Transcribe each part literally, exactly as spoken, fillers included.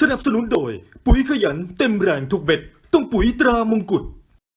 สนับสนุนโดยปุ๋ยขยันเต็มแรงทุกเม็ดต้องปุ๋ยตรามงกุฎ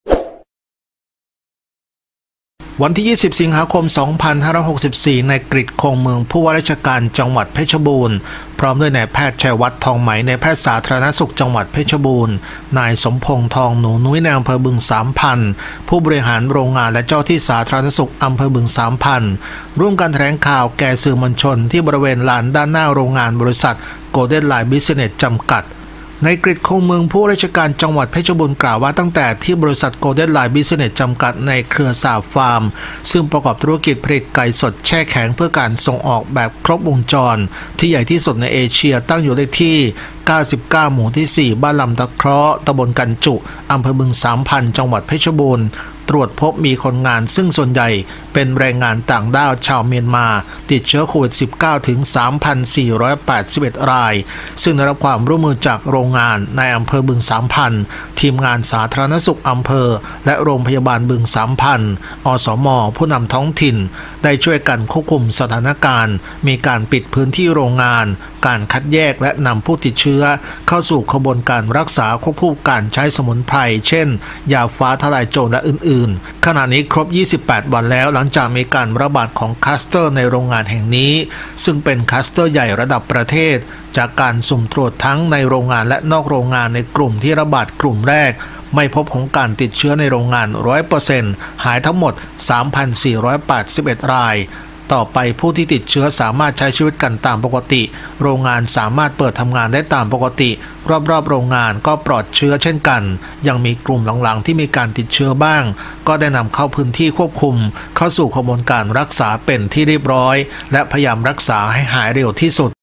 วันที่ยี่สิบสิงหาคมสองพันห้าร้อยหกสิบสี่ในกฤษคงเมืองผู้ว่าราชการจังหวัดเพชรบูรณ์พร้อมด้วยนายแพทย์ชัยวัฒน์ทองไหมนายแพทย์สาธารณสุขจังหวัดเพชรบูรณ์นายสมพงษ์ทองหนูนุ้ยในอำเภอบึงสามพันธุ์ผู้บริหารโรงงานและเจ้าที่สาธารณสุขอำเภอบึงสามพันธุ์ร่วมกันแถลงข่าวแก่สื่อมวลชนที่บริเวณลานด้านหน้าโรงงานบริษัทโกลเด้นไลน์บิสเนสจำกัดในกฤษคงเมืองผู้ราชการจังหวัดเพชรบูรณ์กล่าวว่าตั้งแต่ที่บริษัทโกลเด้นไลน์บิสเนสจำกัดในเครือสาฟาร์มซึ่งประกอบธุรกิจผลิตไก่สดแช่แข็งเพื่อการส่งออกแบบครบวงจรที่ใหญ่ที่สุดในเอเชียตั้งอยู่เลขที่เก้าสิบเก้าหมู่ที่สี่บ้านลำตะเคราะห์ตำบลกันจุอำเภอบึงสามพันธุ์จังหวัดเพชรบูรณ์ตรวจพบมีคนงานซึ่งส่วนใหญ่เป็นแรงงานต่างด้าวชาวเมียนมาติดเชื้อโควิด สิบเก้า ถึง สามพันสี่ร้อยแปดสิบเอ็ด รายซึ่งได้รับความร่วมมือจากโรงงานในอำเภอบึงสามพันธุ์ทีมงานสาธารณสุขอำเภอและโรงพยาบาลบึงสามพันธุ์อสม.ผู้นำท้องถิ่นได้ช่วยกันควบคุมสถานการณ์มีการปิดพื้นที่โรงงานการคัดแยกและนำผู้ติดเชื้อเข้าสู่กระบวนการรักษาควบคู่การใช้สมุนไพรเช่นยาฟ้าทลายโจรและอื่นๆขณะนี้ครบยี่สิบแปดวันแล้วหลังจากมีการระบาดของคลัสเตอร์ในโรงงานแห่งนี้ซึ่งเป็นคลัสเตอร์ใหญ่ระดับประเทศจากการสุ่มตรวจทั้งในโรงงานและนอกโรงงานในกลุ่มที่ระบาดกลุ่มแรกไม่พบของการติดเชื้อในโรงงาน ร้อยเปอร์เซ็นต์ หายทั้งหมด สามพันสี่ร้อยแปดสิบเอ็ด รายต่อไปผู้ที่ติดเชื้อสามารถใช้ชีวิตกันตามปกติโรงงานสามารถเปิดทำงานได้ตามปกติรอบๆโรงงานก็ปลอดเชื้อเช่นกันยังมีกลุ่มหลังๆที่มีการติดเชื้อบ้างก็ได้นำเข้าพื้นที่ควบคุมเข้าสู่กระบวนการรักษาเป็นที่เรียบร้อยและพยายามรักษาให้หายเร็วที่สุด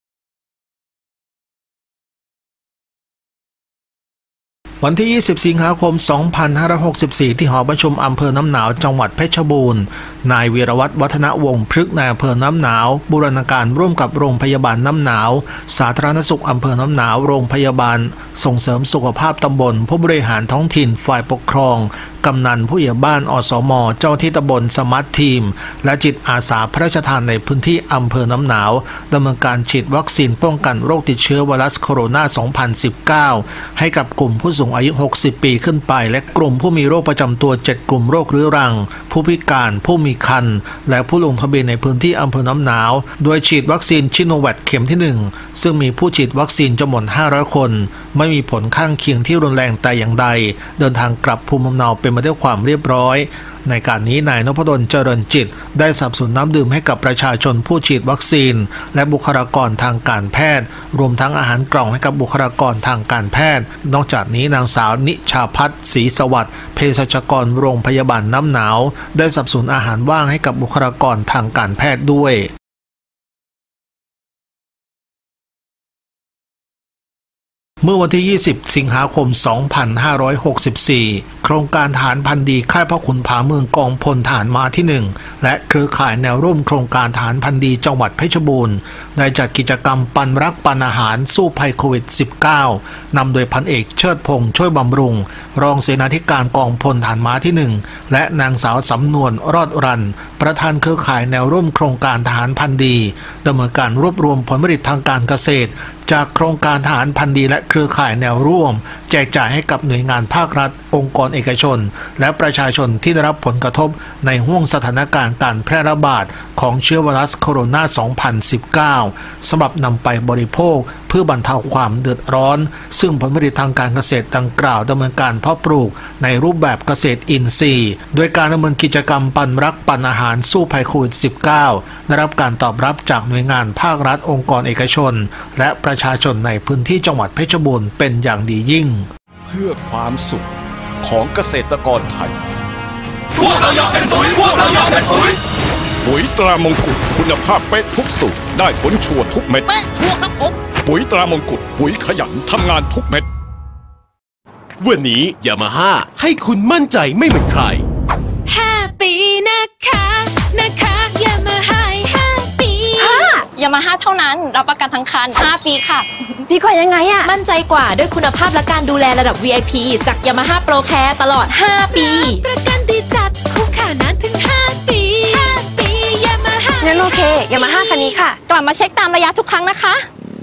วันที่ยี่สิบสิงหาคมสองพันห้าร้อยหกสิบสี่ที่หอประชุมอำเภอน้ำหนาวจังหวัดเพชรบูรณ์นายวีรวัฒน์วัฒนวงศ์พฤกษ์นายอำเภอน้ำหนาวบูรณาการร่วมกับโรงพยาบาลน้ำหนาวสาธารณสุขอำเภอน้ำหนาวโรงพยาบาลส่งเสริมสุขภาพตำบลผู้บริหารท้องถิ่นฝ่ายปกครองกำนันผู้ใหญ่บ้านอสม.เจ้าที่ตำบลสมาร์ททีมและจิตอาสาพระราชทานในพื้นที่อำเภอน้ำหนาวดำเนินการฉีดวัคซีนป้องกันโรคติดเชื้อไวรัสโคโรนา สองพันสิบเก้า ให้กับกลุ่มผู้สูงอายุหกสิบปีขึ้นไปและกลุ่มผู้มีโรคประจำตัวเจ็ดกลุ่มโรคเรื้อรังผู้พิการผู้มีครรภ์และผู้ลงทะเบียนในพื้นที่อำเภอน้ำหนาวโดยฉีดวัคซีนชิโนแวคเข็มที่หนึ่งซึ่งมีผู้ฉีดวัคซีนจำนวนห้าร้อยคนไม่มีผลข้างเคียงที่รุนแรงแต่อย่างใดเดินทางกลับภูมิลำเนาเป็นไปด้วยความเรียบร้อยในการนี้นายนพดลเจริญจิตได้สนับสนุนน้ำดื่มให้กับประชาชนผู้ฉีดวัคซีนและบุคลากรทางการแพทย์รวมทั้งอาหารกล่องให้กับบุคลากรทางการแพทย์นอกจากนี้นางสาวนิชาพัฒน์ศรีสวัสดิ์เภสัชกรโรงพยาบาลน้ำหนาวได้สนับสนุนอาหารว่างให้กับบุคลากรทางการแพทย์ด้วยเมื่อวันที่ยี่สิบสิงหาคมสองพันห้าร้อยหกสิบสี่โครงการทหารพันดีค่ายพระขุนผาเมืองกองพลทหารม้าที่หนึ่งและเครือข่ายแนวร่วมโครงการทหารพันดีจังหวัดเพชรบูรณ์ได้จัดกิจกรรมปันรักปันอาหารสู้ภัยโควิด สิบเก้า นำโดยพันเอกเชิดพงษ์ช่วยบำรุงรองเสนาธิการกองพลทหารม้าที่หนึ่งและนางสาวสำนวนรอดรันประธานเครือข่ายแนวร่วมโครงการทหารพันดีดำเนินการรวบรวมผลผลิตทางการเกษตรจากโครงการทหารพันดีและเครือข่ายแนวร่วมแจกจ่ายให้กับหน่วยงานภาครัฐองค์กรเอกชนและประชาชนที่ได้รับผลกระทบในห่วงสถานการณ์การแพร่ระบาดของเชื้อไวรัสโคโรนา สองพันสิบเก้า สำหรับนำไปบริโภคเพื่อบรรเทาความเดือดร้อนซึ่งผลผลิตทางการเกษตรดังกล่าวดำเนินการเพาะปลูกในรูปแบบเกษตรอินทรีย์โดยการดำเนินกิจกรรมปันรักปันอาหารสู้ภัยโควิด สิบเก้า ได้รับการตอบรับจากหน่วยงานภาครัฐองค์กรเอกชนและประชาชนในพื้นที่จังหวัดเพชรบูรณ์เป็นอย่างดียิ่งเพื่อความสุขของเกษตรกรไทยพวกเราอยากเป็นปุ๋ยพวกเราอยากเป็นปุ๋ยปุ๋ยตรามงกุฎคุณภาพเป๊ะทุกสูตรได้ผลชัวร์ทุกเม็ดเป๊ะชัวร์ครับผมปุ๋ยตรามงกุฎปุ๋ยขยันทำงานทุกเม็ดวันนี้ยามาฮ่าให้คุณมั่นใจไม่เหมือนใครห้าปีนะคะนะคะยามาฮ่าห้าปีห้ายามาฮ่าเท่านั้นรับประกันทั้งคันห้าปีค่ะดีกว่ายังไงอะมั่นใจกว่าด้วยคุณภาพและการดูแลระดับ วี ไอ พี จากยามาฮ่าโปรแคร์ตลอดห้าปีประกันดีจัดคุ้มค่านานถึงห้าปีห้าปียามาฮ่างั้นโอเคยามาฮ่าคันนี้ค่ะกลับมาเช็คตามระยะทุกครั้งนะคะ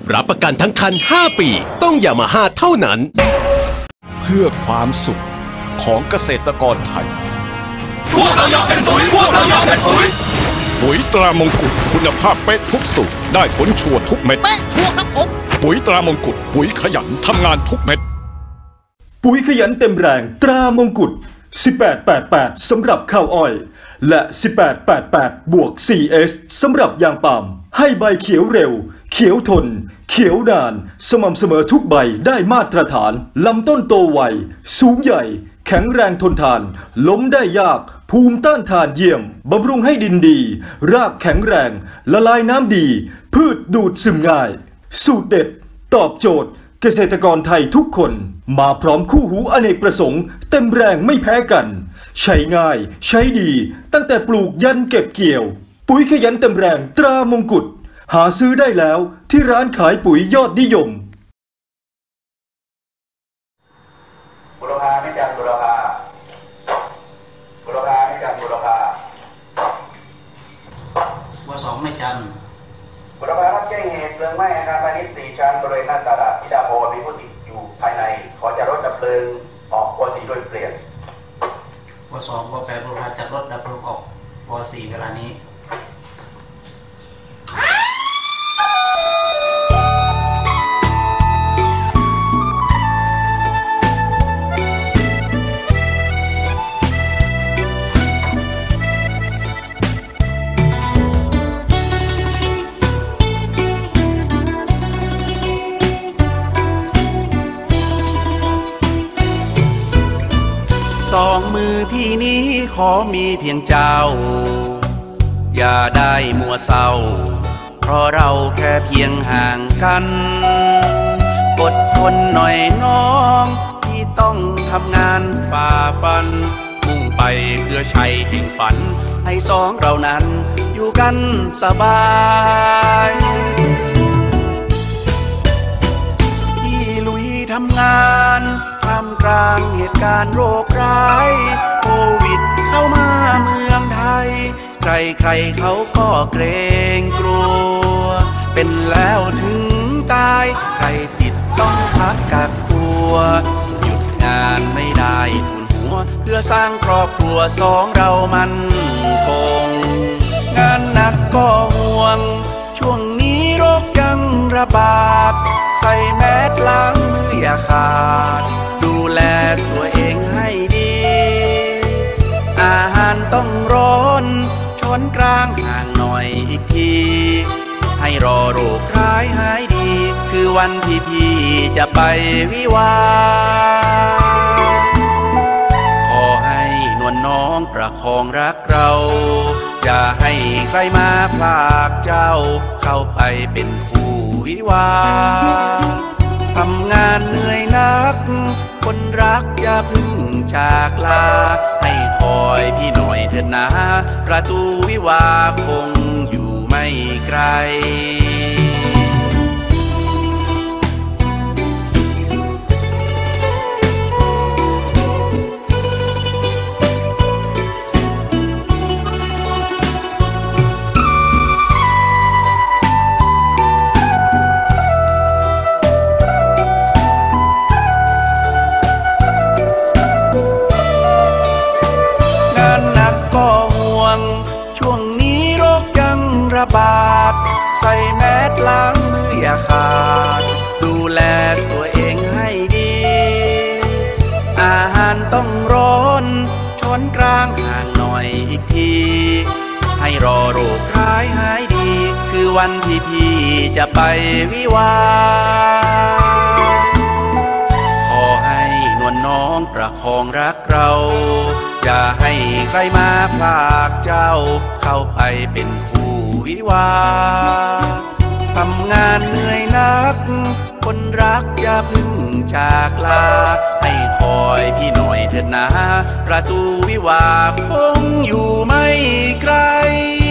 รับประกันทั้งคันห้าปีต้องยามาฮ่าเท่านั้นเพื่อความสุขของเกษตรกรไทยพวกเราอยากเป็นปุ๋ยพวกเราอยากเป็นปุ๋ยปุ๋ยตรามงกุฎคุณภาพเป๊ะทุกสูตรได้ผลชัวร์ทุกเม็ดเป๊ะชัวร์ครับผมปุ๋ยตรามงกุฎปุ๋ยขยันทำงานทุกเม็ดปุ๋ยขยันเต็มแรงตรามงกุฎสิบแปด แปด แปดสำหรับข้าวอ้อยและสิบแปด แปด แปดบวก ซี เอส สำหรับยางปาล์มให้ใบเขียวเร็วเขียวทนเขียวนานสม่ำเสมอทุกใบได้มาตรฐานลำต้นโตไวสูงใหญ่แข็งแรงทนทานล้มได้ยากภูมิต้านทานเยี่ยมบำรุงให้ดินดีรากแข็งแรงละลายน้ำดีพืชดูดซึมง่ายสูตรเด็ดตอบโจทย์เกษตรกรไทยทุกคนมาพร้อมคู่หูอเนกประสงค์เต็มแรงไม่แพ้กันใช้ง่ายใช้ดีตั้งแต่ปลูกยันเก็บเกี่ยวปุ๋ยขยันเต็มแรงตรามงกุฎหาซื้อได้แล้วที่ร้านขายปุ๋ยยอดนิยมบุรพาไม่จันบุรพาบุรพาไม่จันบุรพาวสองไม่จันบุรพารับแจ้งเหตุเพลิงไหม้อาคารพาณิชย์สี่ชั้นบริเวณหน้าตลาดธิดาโพมีผู้ติดอยู่ภายในขอจะรถดับเพลิงออกวสี่โดยเปลี่ยนวสองวแปดบุรพาจัดรถดับเพลิงออกวสี่เวลานี้สองมือพี่นี้ขอมีเพียงเจ้าอย่าได้มัวเศร้าเพราะเราแค่เพียงห่างกันอดทนหน่อยน้องที่ต้องทำงานฝ่าฟันมุ่งไปเพื่อชัยแห่งฝันให้สองเรานั้นอยู่กันสบายที่ลุยทำงานท่ามกลางเหตุการณ์โรคร้ายโควิดเข้ามาเมืองไทยใครๆเขาก็เกรงกลัวเป็นแล้วถึงตายใครติดต้องพักกักตัวหยุดงานไม่ได้ทุนหัวเพื่อสร้างครอบครัวสองเรามันคงงานหนักก็ห่วงช่วงนี้โรคยังระบาดใส่แมสล้างมืออย่าขาดดูแลตัวเองให้ดีอาหารต้องร้อนช้อนกลางห่างหน่อยอีกทีให้รอโรคร้ายหายดีคือวันที่พี่จะไปวิวาขอให้นวลน้องประคองรักเราอย่าให้ใครมาพลากเจ้าเข้าไปเป็นคู่วิวาทำงานเหนื่อยนักคนรักอย่าพึ่งจากลาให้คอยพี่หน่อยเถิดนะประตูวิวาคงอยู่ไม่ไกลบาดใส่แมสล้างมืออย่าขาดดูแลตัวเองให้ดีอาหารต้องร้อนช้อนกลางห่างหน่อยอีกทีให้รอโรคร้ายหายดีคือวันที่พี่จะไปวิวาขอให้นวลน้องประคองรักเราอย่าให้ใครมาพลากเจ้าเข้าไปเป็นคู่วิวาทำงานเหนื่อยนักคนรักอย่าพึ่งจากลาให้คอยพี่หน่อยเถิดนะประตูวิวาคงอยู่ไม่ไกล